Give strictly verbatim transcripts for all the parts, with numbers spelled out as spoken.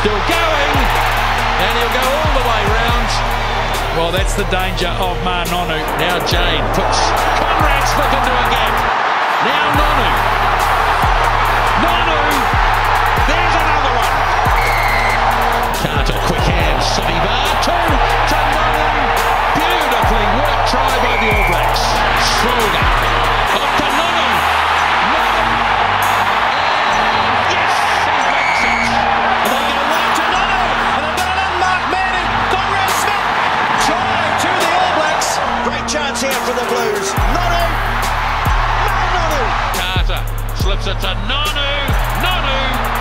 Still going, and he'll go all the way round. Well, that's the danger of Ma'a Nonu. Now Jane puts Conrad Smith into a gap. Now Nonu. Nonu. There's another one. Carter, quick hands. Sivivatu to Nonu. Beautifully worked try by the All Blacks. Schroeder. Up to Nonu. Nonu. And yes, he makes it. And they go right to Nonu. And they've got an unmarked man in Conrad Smith. Try to the All Blacks. Great chance here for the Blues. Nonu. Ma'a Nonu. Carter slips it to Nonu. Nonu.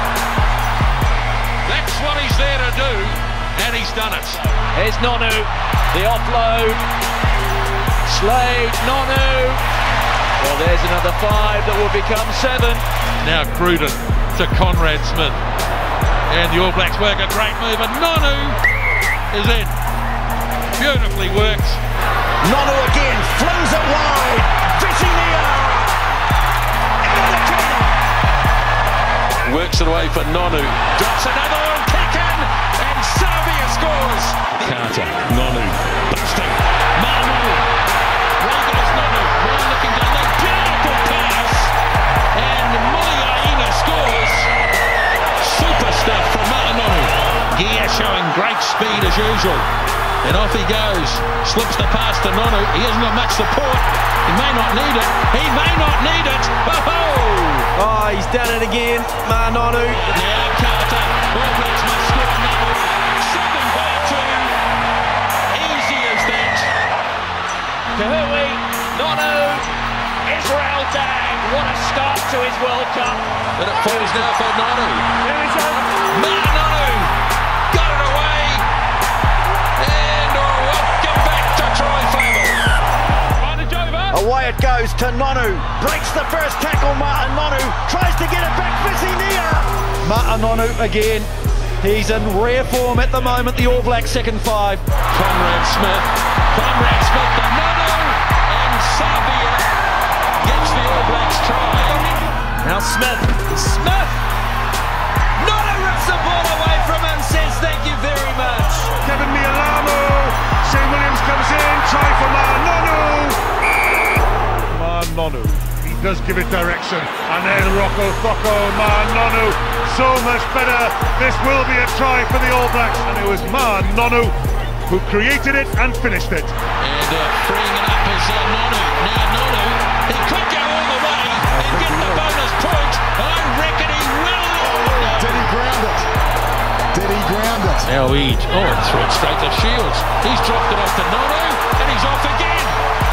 That's what he's there to do, and he's done it. Here's Nonu, the offload. Slade, Nonu. Well, there's another five that will become seven. Now Cruden to Conrad Smith. And the All Blacks work a great move, and Nonu is in. Beautifully worked. Nonu again, flings it wide. Vizinia. Into the corner. Works it away for Nonu. Drops another one, kick in, and Serbia scores. Carter, Nonu, busting. Ma'a Nonu. There goes Nonu. Now looking down the beautiful pass. And Muliaina scores. Super stuff from Ma'a Nonu. Gear showing great speed as usual. And off he goes. Slips the pass to Nonu. He hasn't got much support. He may not need it. He may not need it. Oh-ho! Oh, he's done it again, Ma'a Nonu. Now Carter. All Blacks must score Nonu. Seven by two. Easy as that. Kahui, Nonu, Israel Dang. What a start to his World Cup. And it falls now for Nonu. Ma'a Nonu got it away. And welcome back to Troy Faber. Away it goes to Nonu. Breaks the first tackle. Ma'a Nonu tries to get it back. Vizinia. Ma'a Nonu again. He's in rare form at the moment, the All Blacks second five. Conrad Smith. Conrad Smith to Nonu. And Serbia gets the All Blacks try. Now Smith. Smith! Nonu rips the ball away from him, says thank you very much. Kevin Mialamo. Shane Williams comes in. Try for Ma'a Nonu. Ma'a Nonu. He does give it direction. And then Rocco Thoko. Ma'a Nonu. So much better. This will be a try for the All Blacks. And it was Ma'a Nonu who created it and finished it. And uh, freeing it up is uh, Nonu. Now Nonu, he could go all the way and get the bonus point. I reckon he will. Did he ground it? Did he ground it? Now Eid. Oh, and threw it straight to Shields. He's dropped it off to Nonu, and he's off again.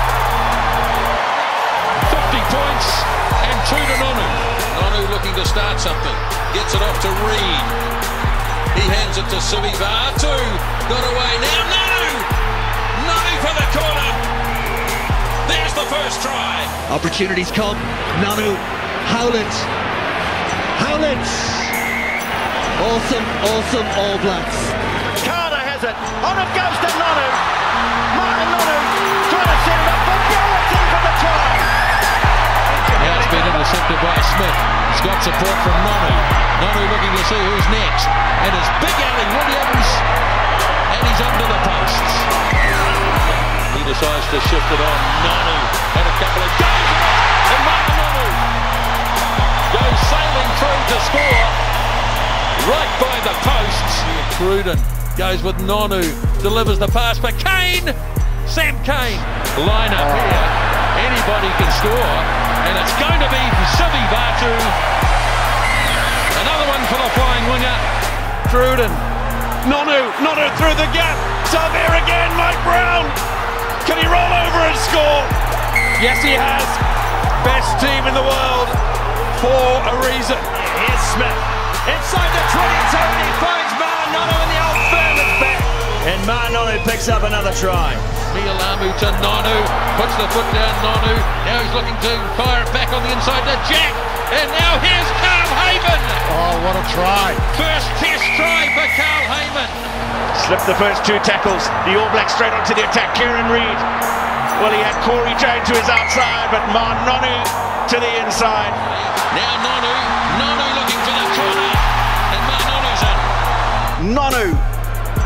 fifty points and two to Nonu. Nonu looking to start something. Gets it off to Reid. He hands it to Sivivatu. Got away. Now Nonu. Nonu for the corner. There's the first try. Opportunities come. Nonu. Howland. Howland. Awesome, awesome All Blacks. Carter has it. On it goes to Nonu. Ma'a Nonu trying to set it up for Gilbertson for the try. Now it's been intercepted by Smith. He's got support from Nonu. Nonu looking to see who's next. And it's Big Ali Williams. And he's under the posts. He decides to shift it on. Nonu had a couple of goes. And Ma'a Nonu goes sailing through to score. Right by the posts. Cruden goes with Nonu. Delivers the pass for Kane. Sam Kane. Line up here. Anybody can score. And it's going to be Sivivatu. Another one for the flying winger. Cruden. Nonu. Nonu through the gap. Serbia again. Mike Brown. Can he roll over and score? Yes, he has. Best team in the world for a reason. Here's Smith. Inside the twenty zone, he finds Ma'a Nonu in the old Fairman's back. And Ma'a Nonu picks up another try. Mialamu to Nonu. Puts the foot down, Nonu. Now he's looking to fire it back on the inside to Jack. And now here's Carl Hayman. Oh, what a try. First test try for Carl Hayman. Slipped the first two tackles. The All Blacks straight onto the attack. Kieran Reid. Well, he had Corey Jane to his outside, but Ma'a Nonu to the inside. Now Nonu. Nonu looking for the corner. And Ma'a Nonu's in.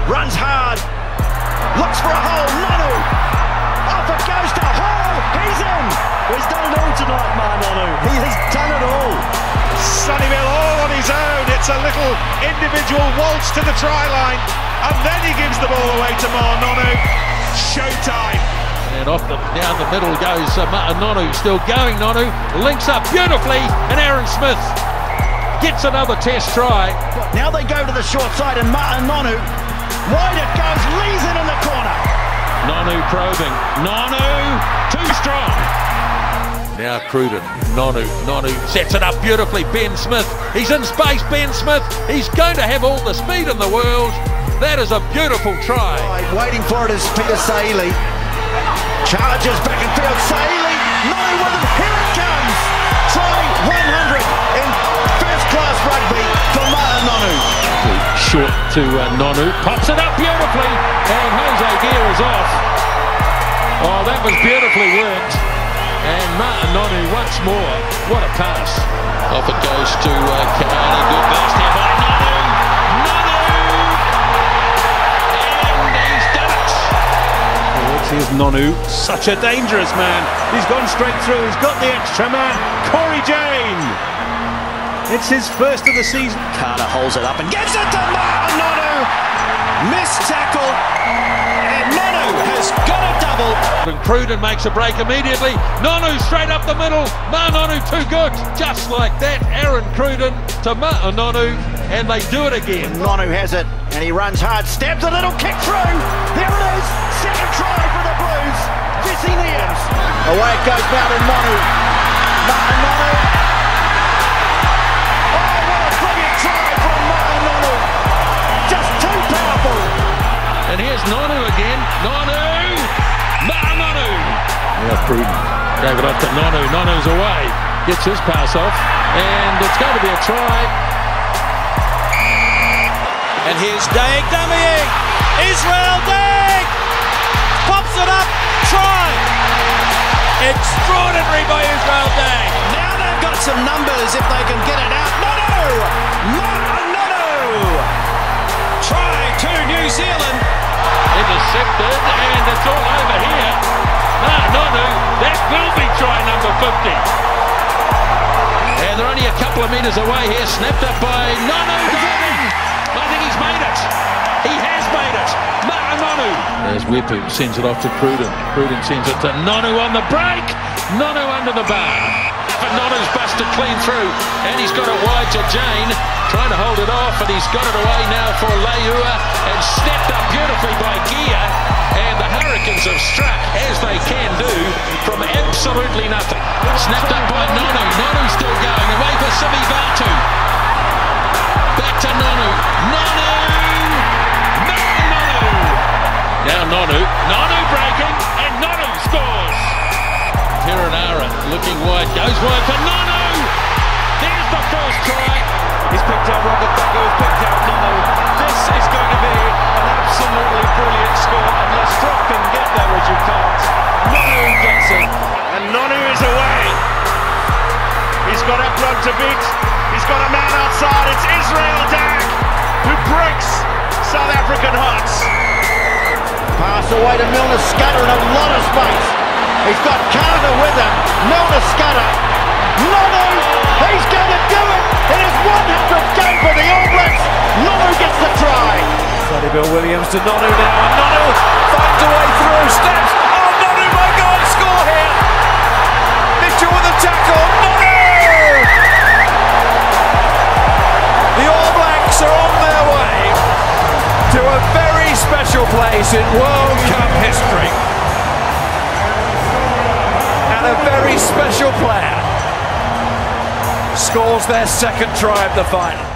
runs hard, looks for a hole, Nonu, off it goes to Hall, he's in! He's done it all tonight, Ma Nonu, he has done it all. Sunnyvale all on his own, it's a little individual waltz to the try line, and then he gives the ball away to Ma Nonu. Showtime! And off the, down the middle goes uh, Nonu, still going Nonu, links up beautifully, and Aaron Smith gets another test try. Now they go to the short side and Martin Nonu, wide it goes, Lee's in in the corner. Nonu probing, Nonu, too strong. Now Cruden, Nonu, Nonu sets it up beautifully, Ben Smith, he's in space, Ben Smith, he's going to have all the speed in the world. That is a beautiful try. Waiting for it is Peter Saili. Charges back in field, Saili, Nonu with him, here it comes. Try one hundred in first class rugby for Martin Nonu. Short to uh, Nonu, pops it up beautifully, and Jose Gear is off. Oh, that was beautifully worked. And Martin Nonu once more, what a pass. Off it goes to uh, Kanani, good pass there by Nonu. Nonu! And he's done it. Here's Nonu, such a dangerous man. He's gone straight through, he's got the extra man, Corey Jane. It's his first of the season. Carter holds it up and gives it to Martin Nonu. Missed tackle, and Nonu has got a double. And Cruden makes a break immediately. Nonu straight up the middle. Ma Nonu too good. Just like that, Aaron Cruden to Ma Nonu, and they do it again. Nonu has it, and he runs hard, stabs a little kick through. There it is, second try for the Blues. Jesse Niams. Away it goes now to Nonu. Martin Nonu. Oh, what a brilliant try from Martin Nonu. Just too powerful. And here's Nonu again. Nonu! Ma Nonu! Now Cruden gave it up to Nonu. Nonu's away. Gets his pass off. And it's going to be a try. And here's Daig dummying. Israel Daig! Pops it up. Try! Extraordinary by Israel Daig. Now they've got some numbers if they can get it out. Nonu! Martin Nonu! Try to New Zealand. Intercepted, and it's all over here. Ma Nonu, that will be try number fifty. And they're only a couple of metres away here. Snapped up by Nonu. I think he's made it. He has made it. Ma Nonu. There's Wepu, sends it off to Cruden. Cruden sends it to Nonu on the break. Nonu under the bar. But Nonu's busted clean through, and he's got it wide to Jane, trying to hold it off, and he's got it away now for Leua, and snapped up beautifully by Gear, and the Hurricanes have struck, as they can do, from absolutely nothing. Snapped up by Nonu. Nonu still going, away for Simi Vatu. Back to Nonu. Nonu! Nonu! Now Nonu. Nonu breaking, and Nonu scores! Hiranara looking wide, goes wide for Nonu! There's the first try! He's picked out Robert Bago, he's picked out Nonu. This is going to be an absolutely brilliant score, unless Strock can get there, which you can't. Nonu gets it. And Nonu is away. He's got Eplon to beat. He's got a man outside. It's Israel Daig who breaks South African hearts. Pass away to Milner Scudder in a lot of space. He's got Carter with him. Milner Scudder. Nonu, he's going to do it. It is one hundredth game for the All Blacks. Nonu gets the try. Sonny Williams to Nonu now, and Nonu finds a way through, steps. Oh, Nonu, my God, score here. Mitchell with a tackle. Nonu! The All Blacks are on their way to a very special place in World Cup history. And a very special player scores their second try of the final.